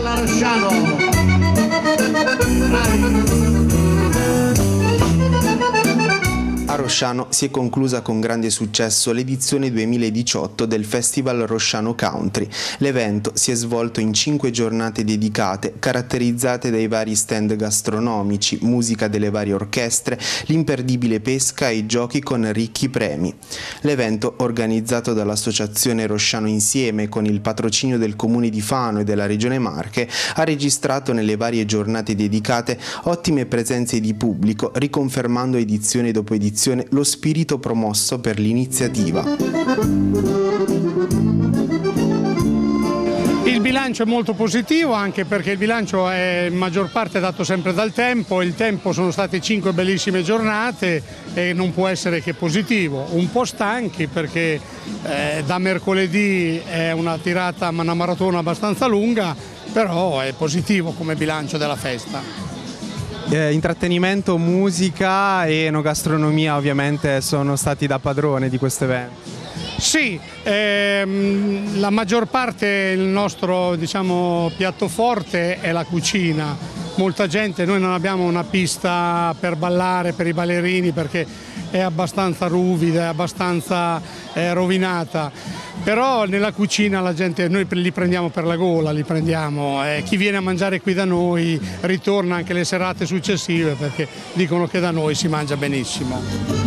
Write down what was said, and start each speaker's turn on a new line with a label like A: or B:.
A: alla Rosciano. Bravi.
B: A Rosciano si è conclusa con grande successo l'edizione 2018 del Festival Rosciano Country. L'evento si è svolto in 5 giornate dedicate, caratterizzate dai vari stand gastronomici, musica delle varie orchestre, l'imperdibile pesca e giochi con ricchi premi. L'evento, organizzato dall'Associazione Rosciano Insieme con il patrocinio del Comune di Fano e della Regione Marche, ha registrato nelle varie giornate dedicate ottime presenze di pubblico, riconfermando edizione dopo edizione lo spirito promosso per l'iniziativa.
C: Il bilancio è molto positivo, anche perché il bilancio è in maggior parte dato sempre dal tempo. Il tempo sono state 5 bellissime giornate e non può essere che positivo. Un po' stanchi perché da mercoledì è una maratona abbastanza lunga, però è positivo come bilancio della festa.
D: Intrattenimento, musica e enogastronomia ovviamente sono stati da padrone di questo evento.
C: Sì, la maggior parte il nostro piatto forte è la cucina. Molta gente, noi non abbiamo una pista per ballare per i ballerini perché è abbastanza ruvida, è abbastanza rovinata, però nella cucina la gente, noi li prendiamo per la gola, chi viene a mangiare qui da noi ritorna anche le serate successive perché dicono che da noi si mangia benissimo.